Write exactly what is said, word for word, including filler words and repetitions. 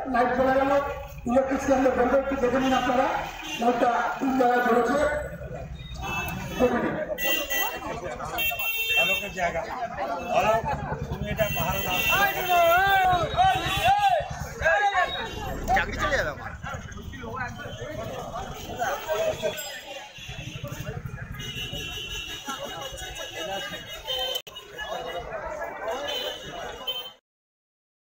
Light জ্বলা গেল, electric স্ট্যান্ডে বন্ধ, একটু দেখে নিন আপনারা, লাইটটা তিন জায়গায় ধরেছে, দেখে নিন। জায়গা তুমি এটা পাহাড়